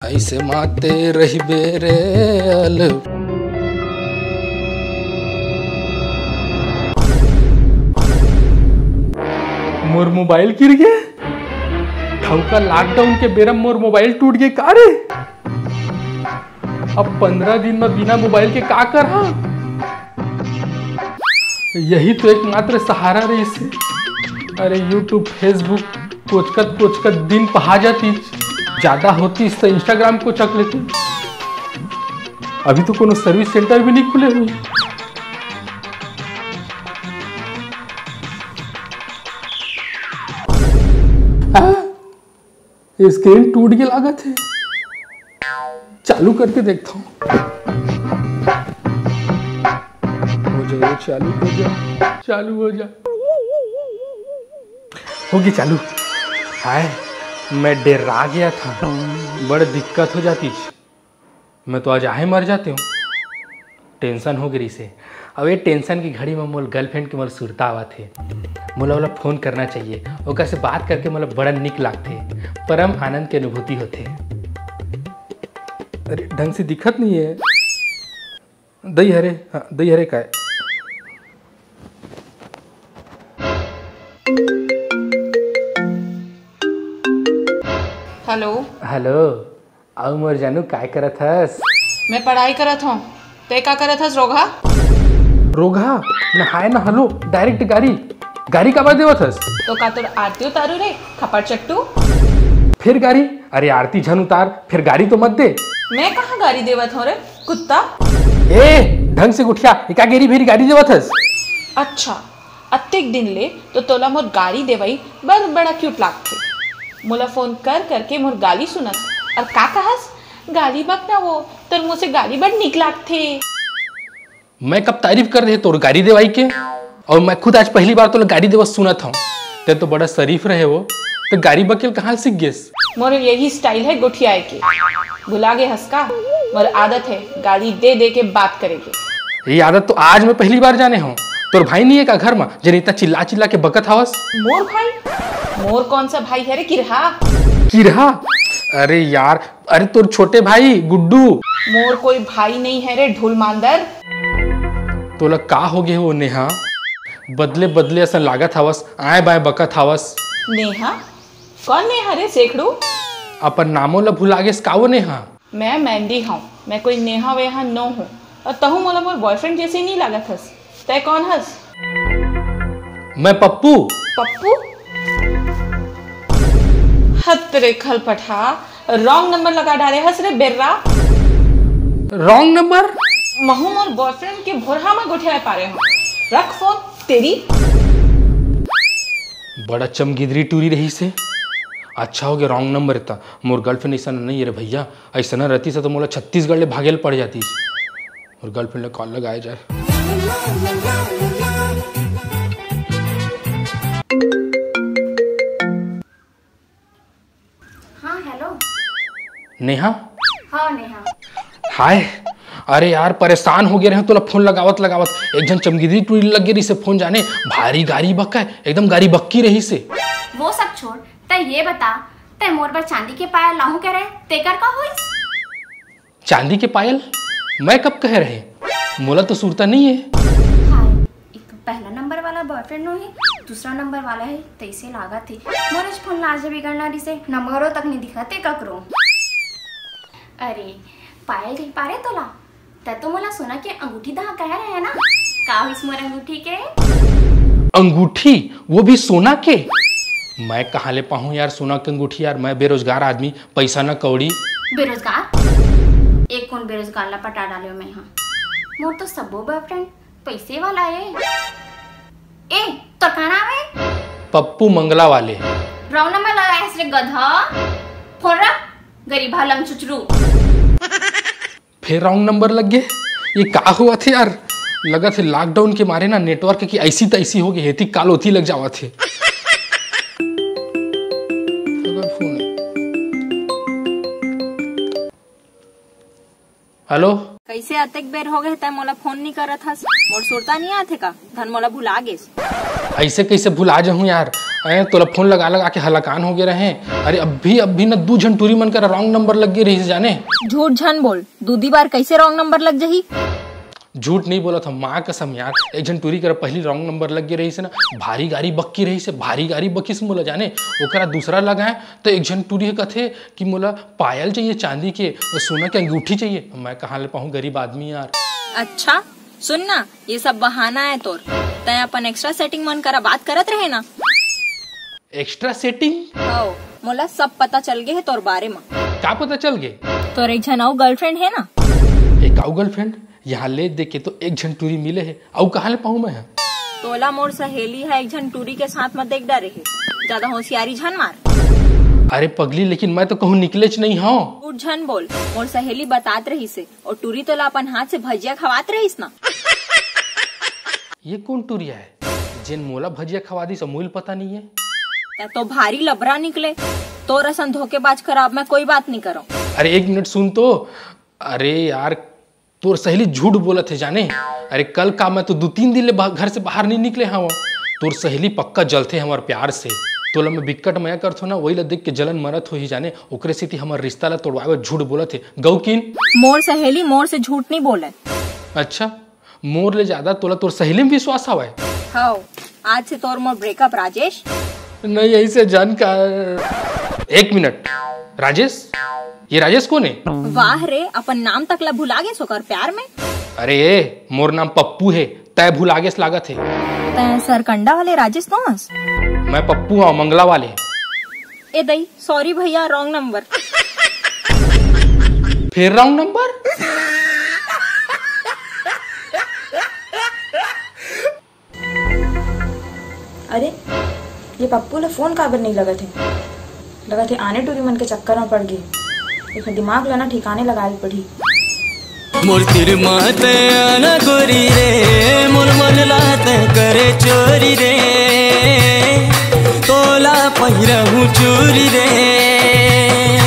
ऐसे माते रही बेरे अल मोर मोबाइल गिर गया। का लॉकडाउन के बेरा मोर मोबाइल टूट गए का रे। अब 15 दिन में बिना मोबाइल के का कर हा? यही तो एकमात्र सहारा रही से। अरे यूट्यूब फेसबुक कोचकत दिन पहा जाती, ज्यादा होती तो इंस्टाग्राम को चक लेती। अभी तो कोनो सर्विस सेंटर भी नहीं खुले हुए। ये स्क्रीन टूट के लागत है। चालू करके देखता हूँ। हो जाए, चालू हो जा, चालू हो जा। होगी चालू। हाय, मैं डरा गया था, बड़ी दिक्कत हो जाती। मैं तो आज आहे मर जाते हूँ। टेंशन हो गई से। अब ये टेंशन की घड़ी में मोल गर्लफ्रेंड के मोल सुरता आवा थे। मोला फोन करना चाहिए, ओकर से बात करके मोला बड़ा निक लागते, परम आनंद की अनुभूति होते। अरे ढंग से दिखत नहीं है। दही हरे, हाँ दही हरे का है। हेलो हेलो, आओ मोर जानू काय करत हस? मैं पढ़ाई करत हूँ। ते का करत हस रोगा? रोगा नहाए ना। हेलो डायरेक्ट गाड़ी का बात देवत हस? तो का तोर आरती उतारू रे खपड़ चट्टू। फिर गाड़ी? अरे आरती झन उतार, फिर गाड़ी तो मत दे। मैं कहाँ गाड़ी देवत हूँ रे कुत्ता। ए ढंग से उठिया, एका गेरी फिर गाड़ी देवत हस? अच्छा अत्तेक दिन ले तो तोला मोर गाड़ी देवई बड़ा क्यूट लागथे। मोला फोन कर करके मोर गाली सुनत और का कहस गाली बक ना वो तोर मुँह से गाली बड़ निक लागथे। मैं कब तारीफ कर रहे तोर गाड़ी देवाई के, और मैं खुद आज पहली बार तो गाड़ी देवा सुनत हूँ। ते तो बड़ा शरीफ रहे वो, तो गाड़ी बकेल कहाँ सीख गेस? मोर यही स्टाइल है गुठियाए के। भुला गे हंस का? मोर आदत है गाड़ी दे दे के बात करेगी। ये आदत तो आज मैं पहली बार जाने हूँ। तोर भाई नहीं है का घर में जन इतना चिल्ला चिल्ला के बकत हवस? मोर भाई? मोर कौन सा भाई है रे किरहा? किरहा? अरे यार, अरे तोर छोटे भाई गुड्डू। मोर कोई भाई नहीं है रे ढोल मांदर। तोला का हो गए हो नेहा? बदले बदले ऐसा लागत हवस, आए बाए बकत हवस। नेहा? कौन नेहा रे सेखड़ू? अपन नामो ला भुला गेस कावो नेहा? मैं मैंडी हूँ, मैं कोई नेहा वेहा न हूँ। और तहु मोला मोर बॉयफ्रेंड जैसे नहीं लागत हस। तय कौन हस? मैं पप्पू। पप्पू? हत रे खलपठा, रॉन्ग नंबर लगा डाले हस रे बेर्रा। Wrong number? महू मोर बॉयफ्रेंड के भोरहा में गुठिया पा रहे हो। रख फोन तेरी। बड़ा चमगिदरी टूरी रही से। अच्छा हो गया रॉन्ग नंबर था। मोर गर्लफ्रेंड ऐसा नहीं है रे भैया। ऐसा न रहती से तो मोला छत्तीसगढ़ ले भागेल पड़ जाती। और गर्लफ्रेंड ने कॉल लगाया जाए। हाँ हेलो। नेहा? हाँ नेहा। हाय, अरे यार परेशान हो गए रहे तोला फोन लगावत एक जन चमगिदरी टूरी लग गई से फोन जाने भारी गाड़ी बक्का है, एकदम गाड़ी बक्की रही से। वो सब छोड़, तय ये बता तय मोर पर चांदी के पायल लाहू कह रहे तेकर का होइस? चांदी के पायल? मैं कब कह रहे? मोला तो सुरता नहीं है। हाय, एक पहला नंबर वाला बॉयफ्रेंड नो है, दूसरा नंबर वाला है तैसे लागा थे। मोरज फोन लाजे बिगड़ना दिसे नंबरों तक नहीं दिखते ककरो। अरे पायल दिख पा रहे तोला? तय तो मोला सोना के अंगूठी दहा कह रहे है ना? का होइस मोर अंगूठी के? अंगूठी? वो भी सोना के? मैं कहाँ ले पाऊँ यार सोना के अंगूठी यार। मैं बेरोजगार आदमी, पैसा न कौड़ी। बेरोजगार? एक कौन बेरोजगार ला पटा डालियो मैं। हाँ मोर तो सबो बॉयफ्रेंड पैसे वाला है। ए तो का नाम है? पप्पू मंगला वाले। रॉन्ग नंबर लगाया है रे गधा। फोन रख गरीबा लंग चुचरू। फिर रॉन्ग नंबर लग गए। ये का हुआ थे यार? लगा थे लॉकडाउन के मारे ना नेटवर्क की ऐसी तैसी हो गई, हेती काल होती लग जावा थे। हेलो, कैसे अतेक बेर हो गए तय मोला फोन नहीं करत हस? मोर सुरता नहीं आथे का? धन मोला भुला गेस। ऐसे कैसे भुला जाऊं यार? अरे तोला फोन लगा लगा के हलाकान हो गए रहे। अरे अभी ना 2 झंटूरी मन कर रॉन्ग नंबर लग गए रही से जाने। झूठ झन बोल, दूधी बार कैसे रॉन्ग नंबर लग जाही? झूठ नहीं बोला था, माँ कसम यार। एक झंटूरी कर पहली रॉन्ग नंबर लग गए रही से ना, भारी गाड़ी बक्की रही से, भारी गाड़ी बक्की से मोला जाने। ओकरा दूसरा लगा है तो एक झंटूरी कथे कि मोला पायल चाहिए चांदी के और सोना के अंगूठी चाहिए। मैं कहाँ ले पाऊँ, गरीब आदमी यार। अच्छा सुन ना, ये सब बहाना है तोर। तय अपन एक्स्ट्रा सेटिंग मन करा बात करत रहे ना। Extra setting? हो, मोला सब पता चल गए है तोर बारे में। क्या पता चल गए? तोर एक झन आउ गर्लफ्रेंड है ना? एक आउ गर्लफ्रेंड? यहाँ ले देखे तो एक झंटूरी मिले है, आउ कहाँ ले पाऊँ मैं? तोला मोर सहेली है एक झन टूरी के साथ में देख डरे है, ज्यादा होशियारी झन मार। अरे पगली, लेकिन मैं तो कहूँ निकले नहीं हूँ। झूठ झन बोल, मोर सहेली बतात रही से और टूरी तोला अपन हाथ से भजिया खवात रहीस ना। ये कौन टूरिया है जिन मोला भजिया खवा दी? समूल पता नहीं है। तो भारी लबरा निकले, तो रसन धोखेबाज खराब मैं कोई बात नहीं करो। अरे 1 मिनट सुन तो। अरे यार तोर सहेली झूठ बोलत है जाने। अरे कल का मैं तो 2-3 दिन ले घर से बाहर नहीं निकले हाँ। तोर सहेली पक्का जलते हमार प्यार से। तोला मैं बिक्कट मया करथो ना, वही ला देख के जलन मरत हो ही जाने। ओकरे से हमार रिश्ता ला तोड़वावे झूठ बोलत है। गौकिन मोर सहेली मोर से झूठ नहीं बोले। अच्छा, मोर ले ज्यादा तोला तोर सहेली में विश्वास हवा है? हाँ, आज से तोर मोर ब्रेकअप राजेश। नहीं ऐसे जानकार। 1 मिनट, राजेश? ये राजेश कौन है? वाह रे, अपन नाम तक ला भुला गे सोकर प्यार में। अरे मोर नाम पप्पू है, तय भुला गे लागत है। तय सरकंडा वाले राजेश नोस? मैं पप्पू हाँ, मंगला वाले। ए दई सॉरी भैया, रॉन्ग नंबर। फिर रॉन्ग नंबर? अरे ये पप्पू ला फोन काबर नहीं लगा थे आने टूरी मन के चक्कर में पड़ गई। एक दिमाग लाना ठिकाने लगाए पड़ी। मोर तिर माते आना गोरी रे, मोर मन लाते करे चोरी रे, तोला पहिरहूँ चोरी रे।